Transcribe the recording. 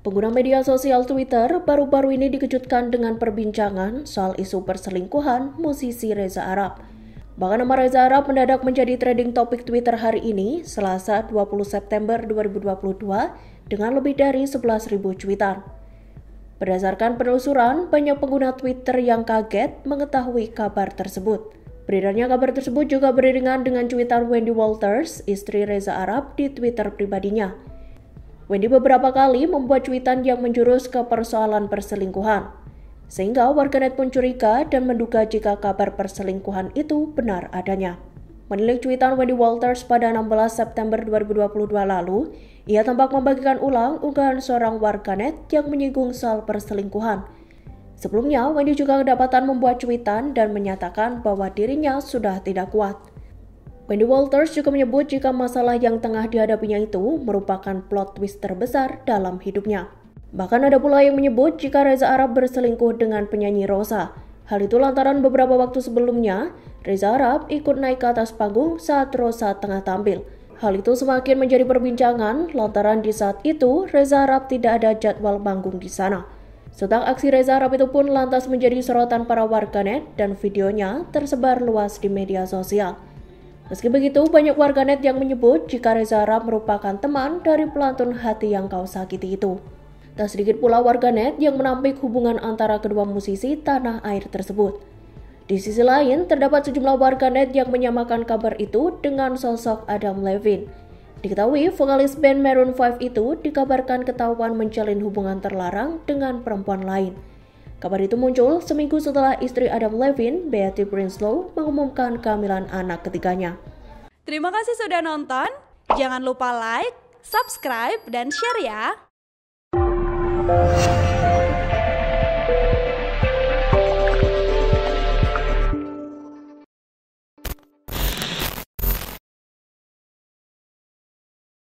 Pengguna media sosial Twitter baru-baru ini dikejutkan dengan perbincangan soal isu perselingkuhan musisi Reza Arab. Bahkan nama Reza Arab mendadak menjadi trending topik Twitter hari ini, Selasa 20 September 2022, dengan lebih dari 11.000 cuitan. Berdasarkan penelusuran, banyak pengguna Twitter yang kaget mengetahui kabar tersebut. Beredarnya kabar tersebut juga beriringan dengan cuitan Wendy Walters, istri Reza Arab, di Twitter pribadinya. Wendy beberapa kali membuat cuitan yang menjurus ke persoalan perselingkuhan, sehingga warganet pun curiga dan menduga jika kabar perselingkuhan itu benar adanya. Menilik cuitan Wendy Walters pada 16 September 2022 lalu, ia tampak membagikan ulang unggahan seorang warganet yang menyinggung soal perselingkuhan. Sebelumnya, Wendy juga kedapatan membuat cuitan dan menyatakan bahwa dirinya sudah tidak kuat. Wendy Walters juga menyebut jika masalah yang tengah dihadapinya itu merupakan plot twist terbesar dalam hidupnya. Bahkan ada pula yang menyebut jika Reza Arab berselingkuh dengan penyanyi Rosa. Hal itu lantaran beberapa waktu sebelumnya, Reza Arab ikut naik ke atas panggung saat Rosa tengah tampil. Hal itu semakin menjadi perbincangan lantaran di saat itu Reza Arab tidak ada jadwal manggung di sana. Sontak aksi Reza Arab itu pun lantas menjadi sorotan para warganet dan videonya tersebar luas di media sosial. Meski begitu, banyak warganet yang menyebut jika Reza Arab merupakan teman dari pelantun Hati Yang Kau Sakiti itu. Tak sedikit pula warganet yang menampik hubungan antara kedua musisi tanah air tersebut. Di sisi lain, terdapat sejumlah warganet yang menyamakan kabar itu dengan sosok Adam Levine. Diketahui, vokalis band Maroon 5 itu dikabarkan ketahuan menjalin hubungan terlarang dengan perempuan lain. Kabar itu muncul seminggu setelah istri Adam Levine, Beatty Brinslow, mengumumkan kehamilan anak ketiganya. Terima kasih sudah nonton. Jangan lupa like, subscribe, dan share ya.